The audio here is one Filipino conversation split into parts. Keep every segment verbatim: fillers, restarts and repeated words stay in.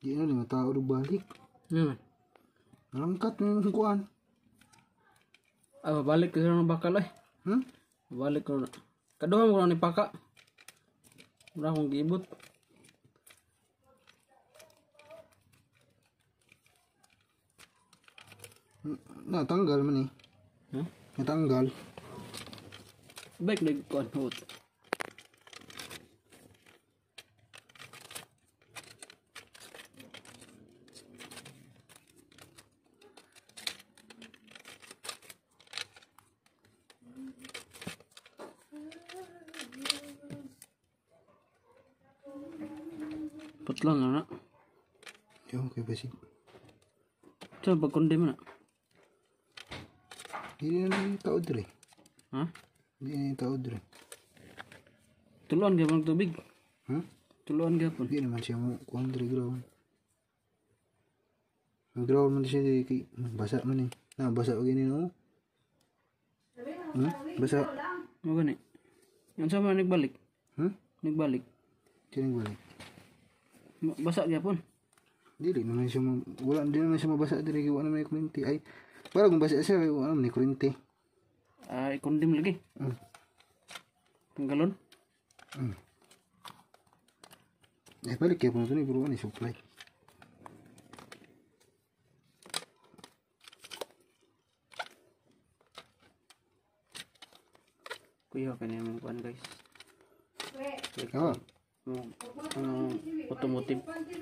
Di na lima tao do balik. Hmm. Nalangkat na yung kuan. Ah, balik ke sareng bakal eh. Hmm? Balik ko na. Kaduha mo ni paka. Wala akong giibot. Natanggal man eh. Huh? Natanggal. Baik lagi kuan hut. Putlang anak. Yo, okay pa si. Coba kundi mana? Hindi na yung tao dire. Hah? Hindi na yung tao dire. Tuluan gapon tubig. Hmm? Tuluan gapon. Hindi naman siya mo kuhan dire ground. Ang ground man siya dire kay basa man eh. Na basa gini no. Hmm? Basa. Mo gani. Yan sama nagbalik. Hmm? Nagbalik. Sining balik. Basa gapon. Dili naman siya ma- wala din naman siya mabasa dire kay wala naman kurinti ay para kung basa siya wala naman kurinti. Ay kundim lagi. Hmm. Tanggalon. Hmm. Eh balik kaya po na ito ni pero ano supply. Kuya kanya mo kuan guys. Oo. Mo ano automotive.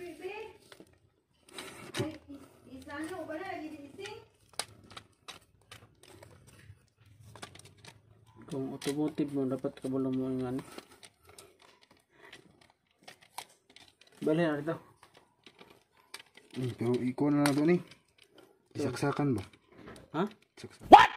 Kung automotive mo dapat kabalo mo ng ano. Bali na dito. Hmm, pero ikaw na na ito ni. Isaksakan ba? Ha? Isaksakan.